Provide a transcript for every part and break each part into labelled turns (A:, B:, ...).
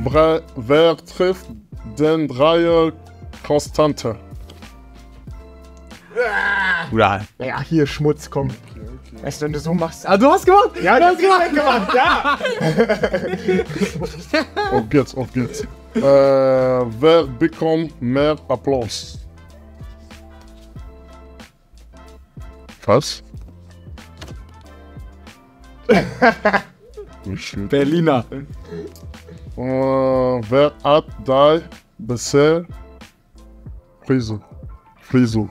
A: Wer trifft den Dreier Konstante?
B: Oder?
C: Ja, hier Schmutz, komm. Weißt du, wenn du so machst.
B: Ah, du hast gewonnen!
C: Ja, du hast gemacht, ja!
A: Auf geht's. Wer bekommt mehr Applaus? Was?
B: Berliner.
A: Wer hat die bessere Frisur?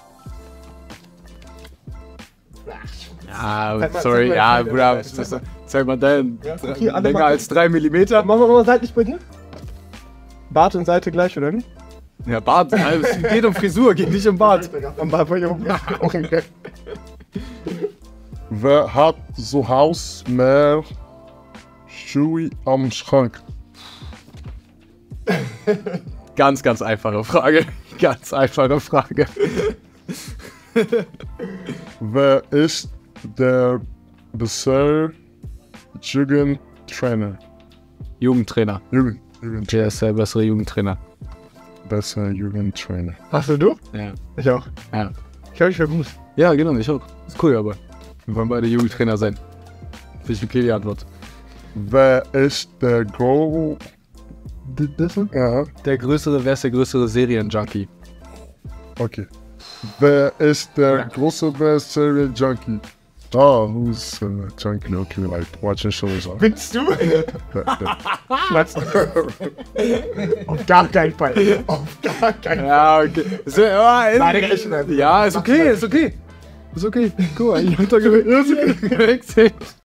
B: Ja, sorry, ja, Bruder, zeig mal deinen. Länger als 3 mm.
C: Machen wir mal seitlich bei dir? Bart und Seite gleich, oder nicht?
B: Ja, Bart, es geht um Frisur, geht nicht um Bart.
A: Wer hat zu Hause mehr Schuhe am Schrank?
B: Ganz, ganz einfache Frage. Ganz einfache Frage.
A: Wer ist der bessere Jugendtrainer?
B: Jugendtrainer.
A: Jugendtrainer.
B: Der ist der bessere Jugendtrainer.
A: Besser Jugendtrainer.
C: Hast du?
B: Ja.
C: Ich auch.
B: Ja.
C: Ich glaube, ich wäre gut.
B: Ja, genau, ich auch. Ist cool, aber wir wollen beide Jugendtrainer sein. Finde ich okay die Antwort.
A: Wer ist der Ja,
B: Wer ist der größere Serienjunkie?
A: okay. Wer ist der große bessere Junkie? Who's junkie? Okay, like watching shows.
C: Findest du? Auf gar keinen Fall. Auf gar keinen Fall.
B: Ja, okay.
C: Nein,
B: Ja, ist okay, ist okay. Ist okay. Guck mal, ich hab da gewechselt.